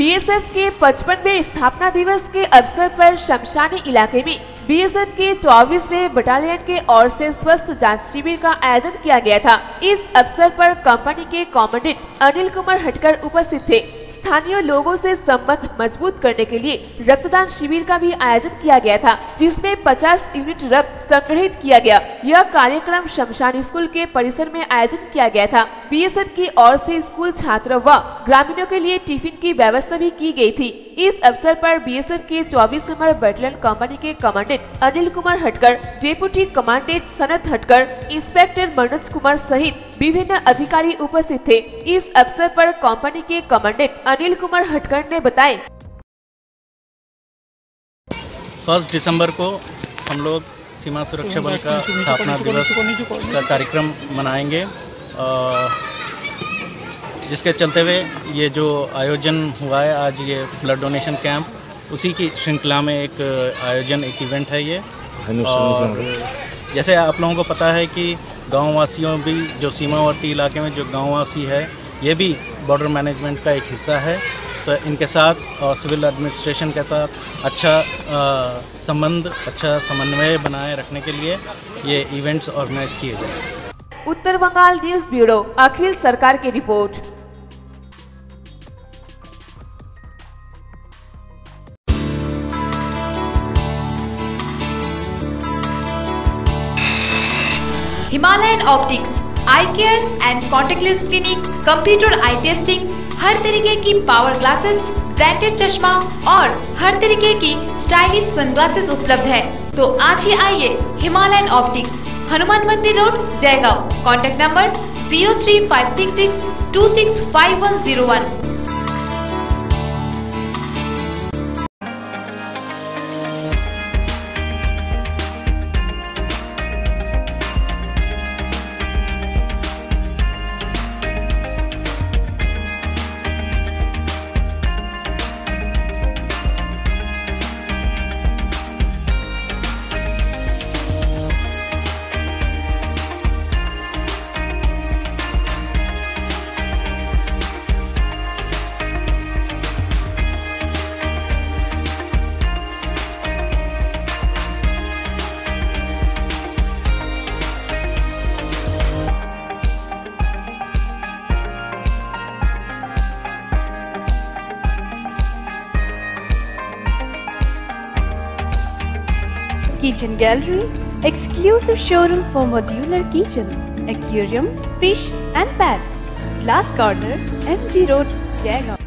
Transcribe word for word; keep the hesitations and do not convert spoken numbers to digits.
BSF के पचपनवें स्थापना दिवस के अवसर पर शमशानी इलाके में बीएसएफ के चौबीसवें बटालियन के ओर से स्वस्थ जांच शिविर का आयोजन किया गया था। इस अवसर पर कंपनी के कमांडेंट अनिल कुमार हटकर उपस्थित थे। स्थानीय लोगों से संबंध मजबूत करने के लिए रक्तदान शिविर का भी आयोजन किया गया था, जिसमें पचास यूनिट रक्त संग्रहित किया गया। यह कार्यक्रम शमशान स्कूल के परिसर में आयोजन किया गया था। बीएसएफ की ओर से स्कूल छात्रों व ग्रामीणों के लिए टिफिन की व्यवस्था भी की गई थी। इस अवसर पर बीएसएफ के चौबीस नंबर बटालियन कंपनी के कमांडेंट अनिल कुमार हटकर, डेप्यूटी कमांडेंट सनत हटकर, इंस्पेक्टर मनोज कुमार सहित विभिन्न अधिकारी उपस्थित थे। इस अवसर पर कंपनी के कमांडेंट अनिल कुमार हटकर ने बताए, फर्स्ट दिसंबर को हम लोग सीमा सुरक्षा बल का स्थापना दिवस का कार्यक्रम मनाएंगे, जिसके चलते हुए ये जो आयोजन हुआ है आज, ये ब्लड डोनेशन कैंप, उसी की श्रृंखला में एक आयोजन, एक इवेंट है ये। और जैसे आप लोगों को पता है कि गाँव वासियों भी, जो सीमावर्ती इलाके में जो गाँववासी है, ये भी बॉर्डर मैनेजमेंट का एक हिस्सा है। तो इनके साथ और सिविल एडमिनिस्ट्रेशन के साथ अच्छा संबंध, अच्छा समन्वय बनाए रखने के लिए ये इवेंट्स ऑर्गेनाइज किए जाए। उत्तर बंगाल न्यूज ब्यूरो, अखिल सरकार की रिपोर्ट। Himalayan optics, eye care and contactless clinic, computer eye testing, हर तरीके की पावर ग्लासेस, ब्रांडेड चश्मा और हर तरीके की स्टाइलिश सनग्लासेस उपलब्ध है। तो आज ही आइए Himalayan optics, Hanuman Mandir road, Jaigaon. Contact number zero three five six six two six five one zero one. Kitchen Gallery, exclusive showroom for modular kitchen, aquarium, fish and pets. Glass Corner, M G Road, Jaigaon.